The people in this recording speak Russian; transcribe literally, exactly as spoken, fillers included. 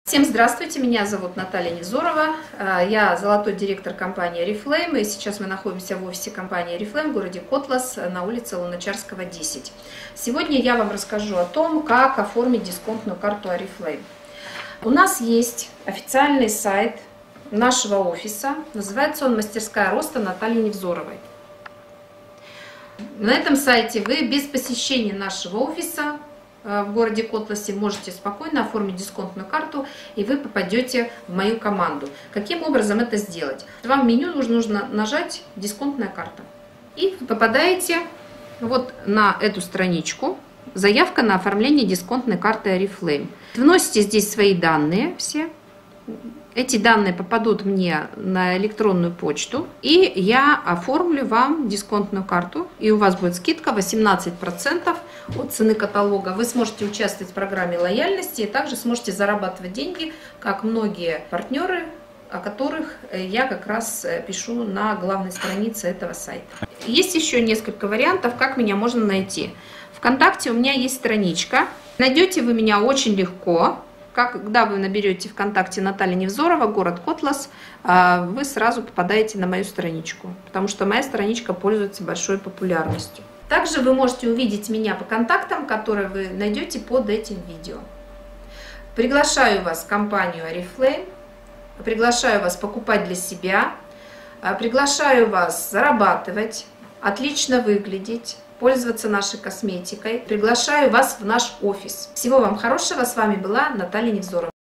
Всем здравствуйте, меня зовут Наталья Невзорова, я золотой директор компании Oriflame, и сейчас мы находимся в офисе компании Oriflame в городе Котлас на улице Луначарского, десять. Сегодня я вам расскажу о том, как оформить дисконтную карту Oriflame. У нас есть официальный сайт нашего офиса, называется он «Мастерская роста» Натальи Невзоровой. На этом сайте вы без посещения нашего офиса в городе Котласе можете спокойно оформить дисконтную карту, и вы попадете в мою команду. Каким образом это сделать? Вам в меню нужно нажать «Дисконтная карта». И вы попадаете вот на эту страничку. Заявка на оформление дисконтной карты Oriflame. Вносите здесь свои данные все. Эти данные попадут мне на электронную почту, и я оформлю вам дисконтную карту, и у вас будет скидка восемнадцать процентов от цены каталога. Вы сможете участвовать в программе лояльности и также сможете зарабатывать деньги, как многие партнеры, о которых я как раз пишу на главной странице этого сайта. Есть еще несколько вариантов, как меня можно найти. ВКонтакте у меня есть страничка. Найдете вы меня очень легко. Когда вы наберете ВКонтакте Наталья Невзорова, город Котлас, вы сразу попадаете на мою страничку, потому что моя страничка пользуется большой популярностью. Также вы можете увидеть меня по контактам, которые вы найдете под этим видео. Приглашаю вас в компанию Oriflame, приглашаю вас покупать для себя, приглашаю вас зарабатывать, отлично выглядеть, пользоваться нашей косметикой. Приглашаю вас в наш офис. Всего вам хорошего. С вами была Наталья Невзорова.